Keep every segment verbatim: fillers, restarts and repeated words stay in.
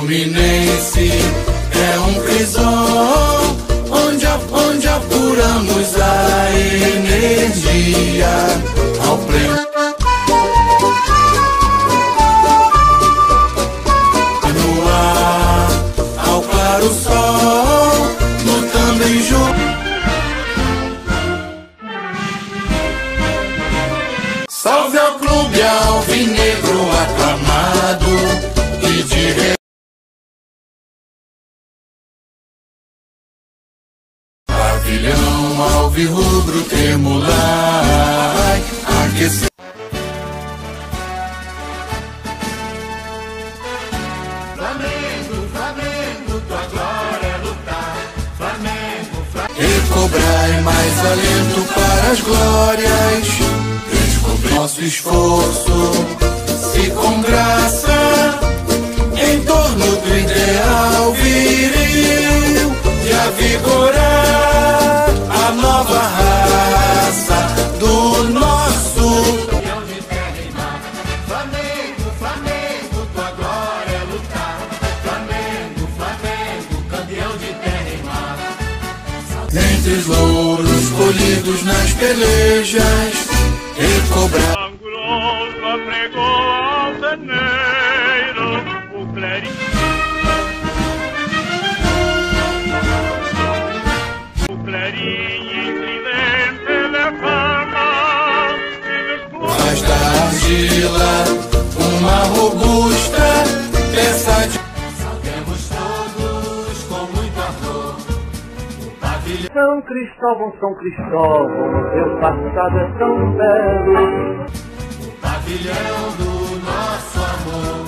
Fluminense é um crisol onde, onde apuramos a energia ao pleno. No ar, ao claro sol, lutando em junto. Salve ao clube alvinegro aclamado e de re... Pavilhão alvirrubro tremular, aquecer. Flamengo, Flamengo, tua glória é lutar. Flamengo, Flamengo. Recobrai mais alento para as glórias. Nosso esforço se com graça em torno do ideal viril de avigorar a nova raça do nosso campeão de terra e mar. Flamengo, Flamengo, tua glória é lutar. Flamengo, Flamengo, campeão de terra e mar. Entre os louros colhidos nas pelejas, recobrar. Angulosa pregou ao janeiro o clarim. O clarim estridente da fama. Faz da argila uma robusta peça de... Salvemos todos com muito amor. São Cristóvão, São Cristóvão, teu passado é tão belo. O pavilhão do nosso amor,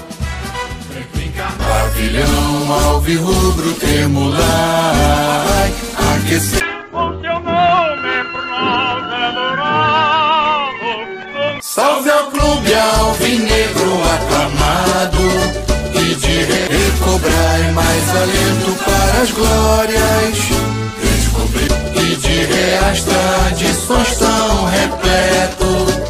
pavilhão alvirrubro tremular, aquecer. O seu nome por nós adorado. Salve ao clube alvinegro aclamado e de re... recobrai mais alento para as glórias. E de reais tradições tão repleto.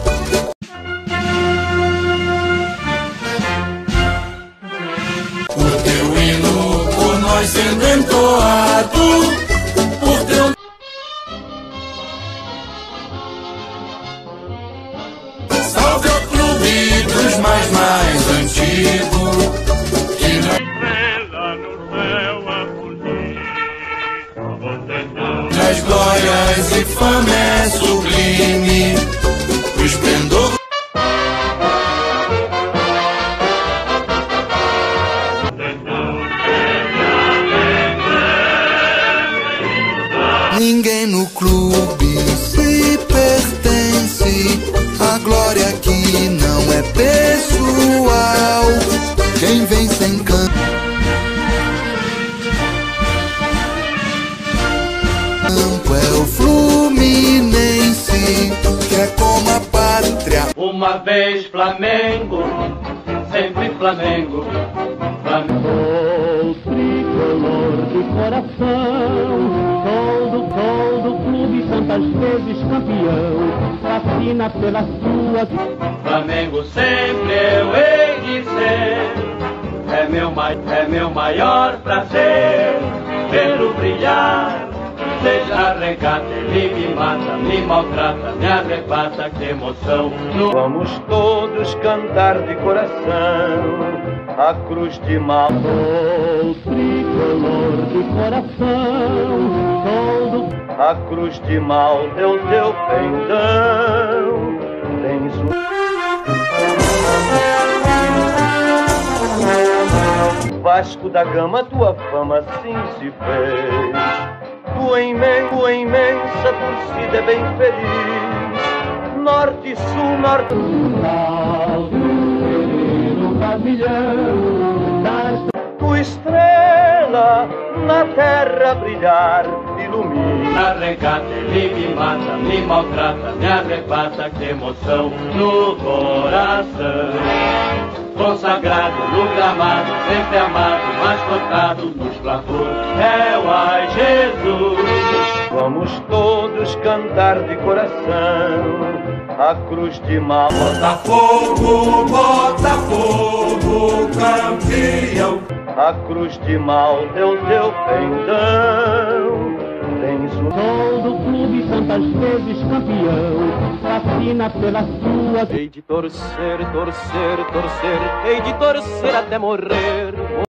O teu hino por nós sendo entoado, por teu... Salve ao clube dos mais mais antigos, que não... Nas glórias e fama é sublime o esplendor. Ninguém no clube se pertence, a glória aqui não é pessoal. Quem vem sem canto é o Fluminense, que é como a pátria. Uma vez Flamengo, sempre Flamengo. Flamengo. Sou tricolor de coração, sou do, sou do clube tantas vezes campeão, fascina pela sua. Flamengo sempre eu hei de ser, é meu, é meu maior prazer, vê-lo brilhar. Seja arregata, ele me mata, me maltrata, me arrebata, que emoção. Vamos todos cantar de coração a cruz de mal. Sou tricolor de coração, sou do... A cruz de mal é o teu pendão. Tens o Vasco da Gama, tua fama assim se fez. Tua imensa, tua imensa torcida é bem feliz. Norte, sul, norte. No pavilhão das... Tua estrela na terra brilhar, ilumina. Arregata, ele me mata, me maltrata, me arrebata, que emoção no coração. Consagrado no gramado, sempre amado, mas tocado nos platôs, é o ai Jesus. Vamos todos cantar de coração a cruz de mal. Botafogo, Botafogo, campeão. A cruz de Malta é o teu pendão. Tens o Sou do clube tantas vezes campeão, fascina pela sua. Hei de torcer, torcer, torcer, hei de torcer até morrer.